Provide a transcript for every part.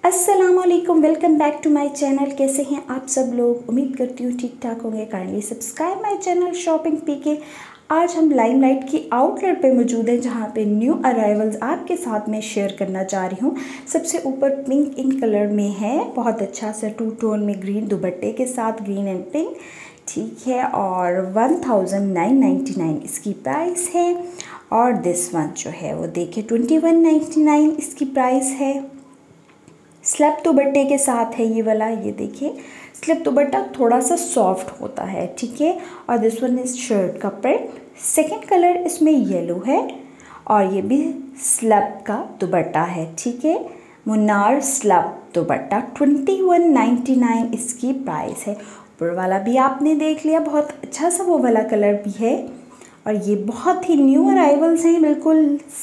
अस्सलामुअलैकुम, welcome back to my channel. कैसे हैं आप सब लोग? उम्मीद करती हूँ ठीक ठाक होंगे। Kindly subscribe my channel shopping PK. आज हम लाइमलाइट की आउटलेट पे मौजूद हैं, जहाँ पे न्यू अराइवल्स आपके साथ में शेयर करना चाह रही हूँ। सबसे ऊपर पिंक इन कलर में है, बहुत अच्छा सा टू टोन में ग्रीन दुपट्टे के साथ, ग्रीन एंड पिंक, ठीक है। और 1999 इसकी प्राइस है। और दिस वन जो है वो देखिए 2199 इसकी प्राइस है। स्लिप दुपट्टे के साथ है ये वाला। ये देखिए स्लिप दुपट्टा थोड़ा सा सॉफ्ट होता है, ठीक है। और दिस वन इज शर्ट का प्रिंट। सेकंड कलर इसमें येलो है और ये भी स्लिप का दुपट्टा है, ठीक है। मुन्नार स्लिप दुपट्टा 2199 इसकी प्राइस है। ऊपर वाला भी आपने देख लिया, बहुत अच्छा सा वो वाला कलर भी है। और ये बहुत ही न्यू अराइवल्स हैं, बिल्कुल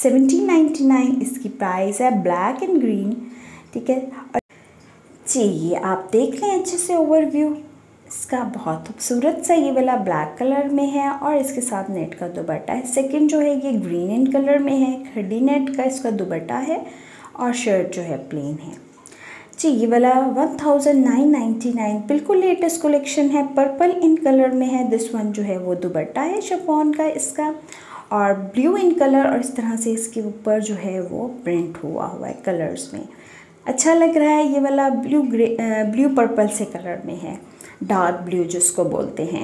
1799 इसकी प्राइस है। ब्लैक एंड ग्रीन, ठीक है। और जी ये आप देख लें अच्छे से ओवरव्यू इसका, बहुत खूबसूरत सा ये वाला ब्लैक कलर में है और इसके साथ नेट का दुपट्टा है। सेकंड जो है ये ग्रीन एंड कलर में है, खड़ी नेट का इसका दुपट्टा है और शर्ट जो है प्लेन है। जी ये वाला 1999 बिल्कुल लेटेस्ट कलेक्शन है, पर्पल इन कलर में है। दिस वन जो है वो दुपट्टा है शिफॉन का इसका, और ब्लू इन कलर, और इस तरह से इसके ऊपर जो है वो प्रिंट हुआ है कलर्स में। अच्छा लग रहा है। ये वाला ब्लू पर्पल से कलर में है, डार्क ब्लू जिसको बोलते हैं।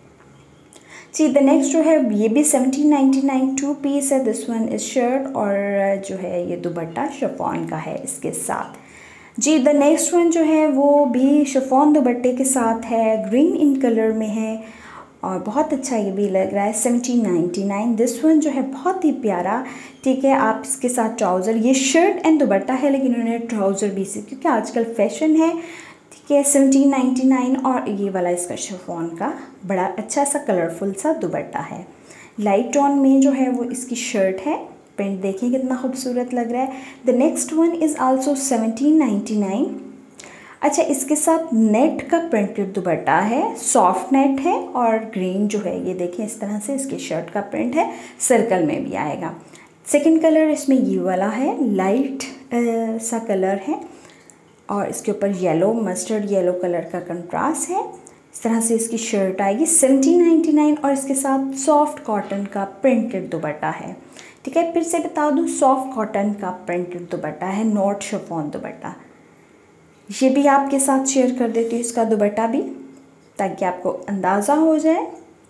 जी द नेक्स्ट जो है ये भी 1799 टू पीस है। दिस वन इज शर्ट और जो है ये दुपट्टा शिफॉन का है इसके साथ। जी द नेक्स्ट वन जो है वो भी शिफॉन दुपट्टे के साथ है, ग्रीन इन कलर में है और बहुत अच्छा ये भी लग रहा है। 1799 दिस वन जो है बहुत ही प्यारा, ठीक है। आप इसके साथ ट्राउज़र, ये शर्ट एंड दुपट्टा है लेकिन उन्होंने ट्राउज़र भी से, क्योंकि आजकल फैशन है, ठीक है। 1799 और ये वाला इसका शिफॉन का बड़ा अच्छा सा कलरफुल सा दुपट्टा है। लाइट टोन में जो है वो इसकी शर्ट है। प्रिंट देखिए कितना खूबसूरत लग रहा है। The next one is also 1799। अच्छा इसके साथ नेट का प्रिंटेड दुपट्टा है, सॉफ्ट नेट है और ग्रीन जो है ये देखिए इस तरह से इसकी शर्ट का प्रिंट है, सर्कल में भी आएगा। सेकंड कलर इसमें ये वाला है, लाइट सा कलर है और इसके ऊपर येलो, मस्टर्ड येलो कलर का कंट्रास्ट है। इस तरह से इसकी शर्ट आएगी 1799 और इसके साथ सॉफ्ट कॉटन का प्रिंटेड दुपट्टा है, ठीक है। फिर से बता दूँ, सॉफ्ट कॉटन का प्रिंटेड दुपट्टा है, नॉट शिफॉन दुपट्टा। ये भी आपके साथ शेयर कर देती हूँ इसका दुपट्टा भी, ताकि आपको अंदाज़ा हो जाए।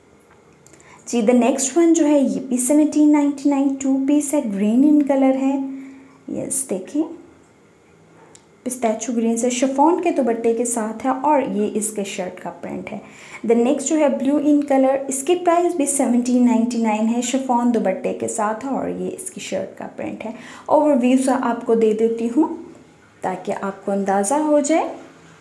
जी द नेक्स्ट वन जो है ये भी 1799 टू पीस है, ग्रीन इन कलर है। यस देखिए पिस्ताचियो ग्रीन से शिफॉन के दुपट्टे के साथ है और ये इसके शर्ट का प्रिंट है। द नेक्स्ट जो है ब्लू इन कलर, इसकी प्राइस भी 1799 है, शिफॉन दुपट्टे के साथ है और ये इसकी शर्ट का प्रिंट है। ओवरव्यू सा आपको दे देती हूँ ताकि आपको अंदाज़ा हो जाए।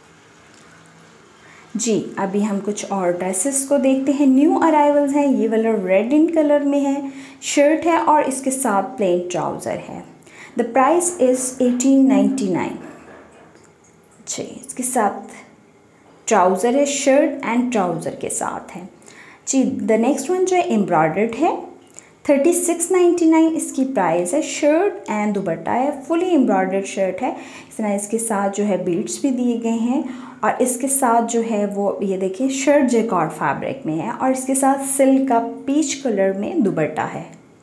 जी अभी हम कुछ और ड्रेसेस को देखते हैं। न्यू अराइवल्स हैं। ये वाला रेड इन कलर में है, शर्ट है और इसके साथ प्लेन ट्राउज़र है। The price is 1899। जी इसके साथ ट्राउज़र है, शर्ट एंड ट्राउज़र के साथ है। जी द नेक्स्ट वन जो है एम्ब्रॉयडर्ड है, 3699 इसकी प्राइस है। शर्ट एंड दुपट्टा है, फुली एम्ब्रॉयडर्ड शर्ट है। इस तरह इसके साथ जो है बीड्स भी दिए गए हैं और इसके साथ जो है वो ये देखिए शर्ट जैकॉर्ड फैब्रिक में है और इसके साथ सिल्क का पीच कलर में दुपट्टा है।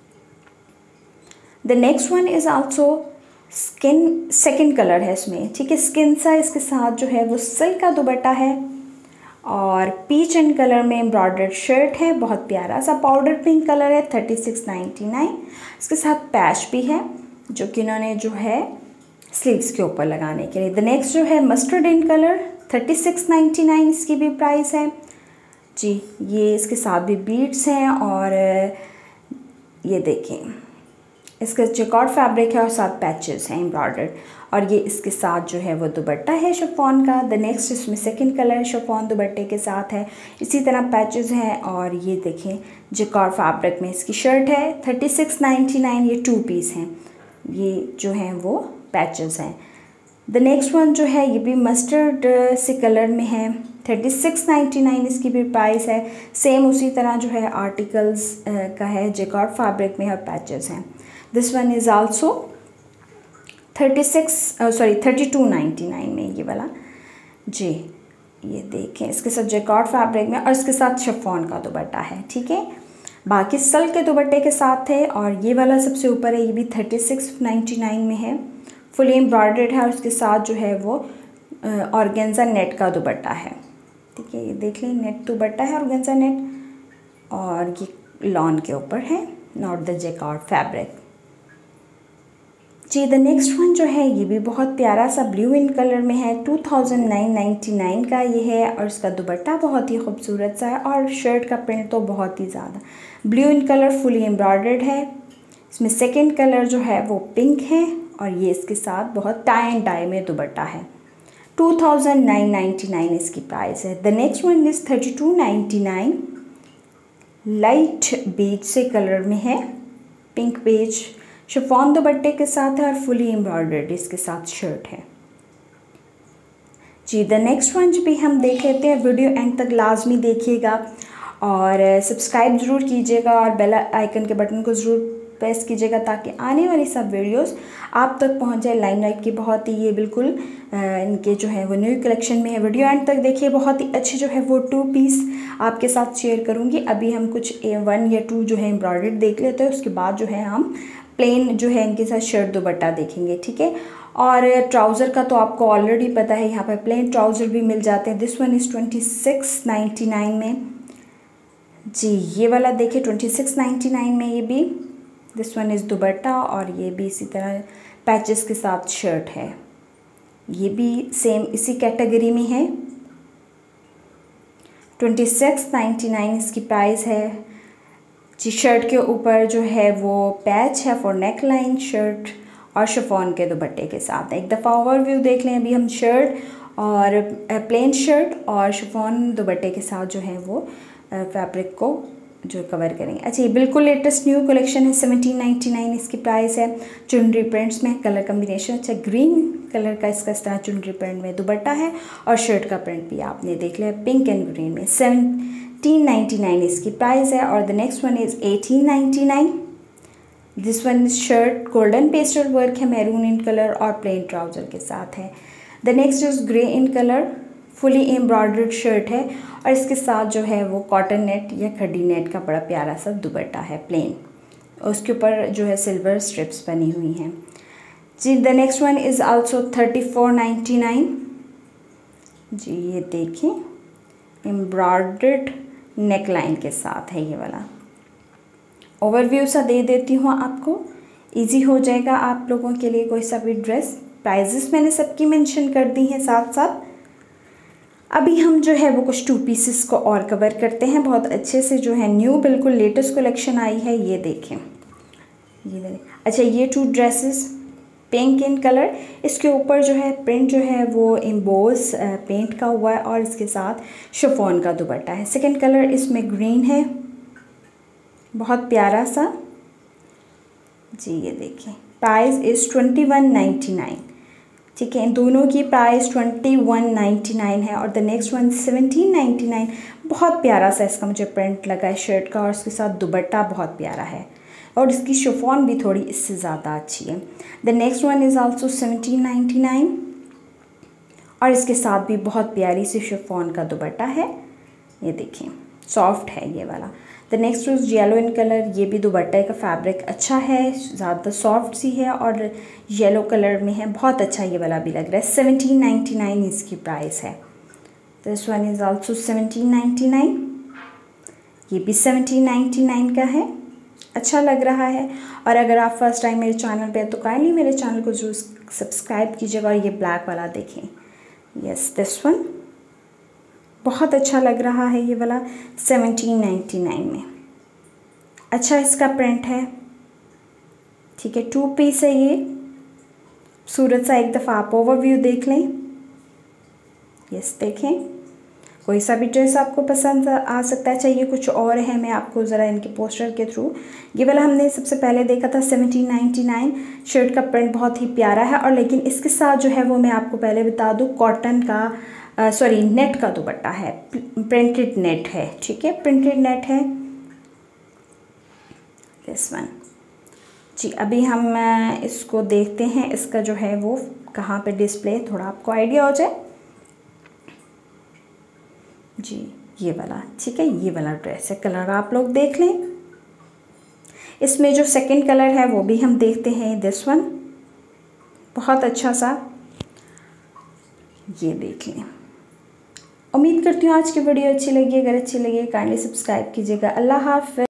The next one is also skin, second colour है इसमें, ठीक है। स्किन सा इसके साथ जो है वो सिल्क का दुपट्टा है और पीच एंड कलर में एम्ब्रॉयडर्ड शर्ट है, बहुत प्यारा सा पाउडर पिंक कलर है। 3699 इसके साथ पैच भी है जो कि इन्होंने जो है स्लीव्स के ऊपर लगाने के लिए। द नेक्स्ट जो है मस्टर्ड इन कलर, 3699 इसकी भी प्राइस है। जी ये इसके साथ भी बीड्स हैं और ये देखें इसका जैकॉर्ड फैब्रिक है और साथ पैचेस हैं एम्ब्रॉयडर्ड और ये इसके साथ जो है वो दुपट्टा है शिफॉन का। द नेक्स्ट इसमें सेकंड कलर शिफॉन दुपट्टे के साथ है, इसी तरह पैचेस हैं और ये देखें जैकॉर्ड फैब्रिक में इसकी शर्ट है। 3699 ये टू पीस हैं, ये जो हैं वो पैचेस हैं। द नेक्स्ट वन जो है ये भी मस्टर्ड से कलर में है, 3699 इसकी भी प्राइस है। सेम उसी तरह जो है आर्टिकल्स का है, जैकॉर्ड फैब्रिक में और पैचेस हैं। दिस वन इज़ आल्सो 3299 में ये वाला जी। ये देखें, इसके साथ जैकार्ड फैब्रिक में और इसके साथ शिफॉन का दुपट्टा है, ठीक है। बाकी सिल्क के दुपट्टे के साथ है। और ये वाला सबसे ऊपर है, ये भी 3699 में है, फुली एम्ब्रॉयडर्ड है और उसके साथ जो है वो ऑर्गेन्जा नेट का दुपट्टा है, ठीक है। ये देख लें, नेट दुपट्टा है ऑर्गेन्जा नेट और ये लॉन के ऊपर है, नॉट द जैकार्ड फैब्रिक जी। द नेक्स्ट वन जो है ये भी बहुत प्यारा सा ब्लू इन कलर में है, 2999 का ये है और इसका दुपट्टा बहुत ही खूबसूरत सा है और शर्ट का प्रिंट तो बहुत ही ज़्यादा blue in colour fully embroidered है। इसमें सेकंड कलर जो है वो पिंक है और ये इसके साथ बहुत टाई एंड डाई में दुपट्टा है। 2999 इसकी प्राइस है। The next one is 3299, light beige से कलर में है, पिंक बेज, शिफॉन दुपट्टे के साथ है और फुली एम्ब्रॉयडर्ड इसके साथ शर्ट है जी। द नेक्स्ट वन भी हम देख लेते हैं, वीडियो एंड तक लाजमी देखिएगा और सब्सक्राइब ज़रूर कीजिएगा और बेल आइकन के बटन को ज़रूर प्रेस कीजिएगा ताकि आने वाली सब वीडियोस आप तक पहुंच जाए। लाइमलाइट की बहुत ही ये बिल्कुल इनके जो है वो न्यू कलेक्शन में है। वीडियो एंड तक देखिए, बहुत ही अच्छी जो है वो 2 पीस आपके साथ शेयर करूँगी। अभी हम कुछ 1 या 2 जो है एम्ब्रॉयडर्ड देख लेते हैं, उसके बाद जो है हम प्लेन जो है इनके साथ शर्ट दुपट्टा देखेंगे, ठीक है। और ट्राउज़र का तो आपको ऑलरेडी पता है, यहाँ पर प्लेन ट्राउज़र भी मिल जाते हैं। दिस वन इज़ 2699 में जी। ये वाला देखिए 2699 में ये भी। दिस वन इज़ दुपट्टा और ये भी इसी तरह पैचेस के साथ शर्ट है। ये भी सेम इसी कैटेगरी में है। 2699 इसकी प्राइस है जी। शर्ट के ऊपर जो है वो पैच है फॉर नेक लाइन, शर्ट और शिफॉन के दुपट्टे के साथ। एक दफ़ा ओवरव्यू देख लें। अभी हम शर्ट और प्लेन शर्ट और शिफॉन दुपट्टे के साथ जो है वो फैब्रिक को जो कवर करेंगे। अच्छा, ये बिल्कुल लेटेस्ट न्यू कलेक्शन है। 1799 इसकी प्राइस है। चुनरी प्रिंट्स में कलर कम्बिनेशन अच्छा ग्रीन कलर का इसका इस तरह चुनरी प्रिंट में दुपट्टा है और शर्ट का प्रिंट भी आपने देख लिया पिंक एंड ग्रीन में। 1799 इसकी प्राइस है। और the next one is 1899। This one is shirt golden pastel work है, मैरून इन कलर और प्लेन ट्राउज़र के साथ है। The next is grey in colour, fully embroidered shirt है और इसके साथ जो है वो कॉटन नेट या खड्डी नेट का बड़ा प्यारा सा दुपट्टा है प्लेन, उसके ऊपर जो है सिल्वर स्ट्रिप्स बनी हुई हैं जी। The next one is also 3499 जी। ये देखें, एम्ब्रॉयडर्ड नेक लाइन के साथ है ये वाला। ओवरव्यू सा दे देती हूँ आपको, इजी हो जाएगा आप लोगों के लिए कोई सा भी ड्रेस। प्राइजेस मैंने सबकी मेंशन कर दी हैं साथ साथ। अभी हम जो है वो कुछ 2 पीसेस को और कवर करते हैं बहुत अच्छे से, जो है न्यू बिल्कुल लेटेस्ट कलेक्शन आई है। ये देखें, ये देखें। अच्छा, ये 2 ड्रेसेस पिंक इन कलर, इसके ऊपर जो है प्रिंट जो है वो एम्बोस पेंट का हुआ है और इसके साथ शिफॉन का दुपट्टा है। सेकंड कलर इसमें ग्रीन है, बहुत प्यारा सा जी। ये देखें, प्राइस इज़ 2199, ठीक है। इन दोनों की प्राइस 2199 है। और द नेक्स्ट वन 1799, बहुत प्यारा सा इसका मुझे प्रिंट लगा है शर्ट का और इसके साथ दुपट्टा बहुत प्यारा है और इसकी शिफॉन भी थोड़ी इससे ज़्यादा अच्छी है। The next one is also 1799 और इसके साथ भी बहुत प्यारी सी शिफॉन का दुपट्टा है। ये देखें, सॉफ्ट है ये वाला। The next is yellow in colour, ये भी दुपट्टे का फैब्रिक अच्छा है, ज़्यादा सॉफ्ट सी है और येलो कलर में है, बहुत अच्छा ये वाला भी लग रहा है। 1799 इसकी प्राइस है। दिस वन इज़ आल्सो 1799, ये भी 1799 का है, अच्छा लग रहा है। और अगर आप फर्स्ट टाइम मेरे चैनल पे हैं तो काइंडली मेरे चैनल को ज़रूर सब्सक्राइब कीजिएगा। और ये ब्लैक वाला देखें, यस दिस वन बहुत अच्छा लग रहा है ये वाला 1799 में। अच्छा इसका प्रिंट है, ठीक है। 2 पीस है ये, खूबसूरत सा। एक दफ़ा आप ओवरव्यू देख लें। यस देखें, कोई सा भी ड्रेस आपको पसंद आ सकता है। चाहिए कुछ और है, मैं आपको ज़रा इनके पोस्टर के थ्रू, ये वाला हमने सबसे पहले देखा था 1799। शर्ट का प्रिंट बहुत ही प्यारा है और लेकिन इसके साथ जो है वो मैं आपको पहले बता दूँ कॉटन का नेट का दुपट्टा है, प्रिंटेड नेट है, ठीक है, प्रिंटेड नेट है दिस वन। जी अभी हम इसको देखते हैं, इसका जो है वो कहाँ पे डिस्प्ले, थोड़ा आपको आइडिया हो जाए। जी ये वाला, ठीक है, ये वाला ड्रेस है। कलर आप लोग देख लें। इसमें जो सेकंड कलर है वो भी हम देखते हैं, दिस वन, बहुत अच्छा सा, ये देख लें। उम्मीद करती हूँ आज की वीडियो अच्छी लगी। अगर अच्छी लगी काइंडली सब्सक्राइब कीजिएगा। अल्लाह हाफ़िज़।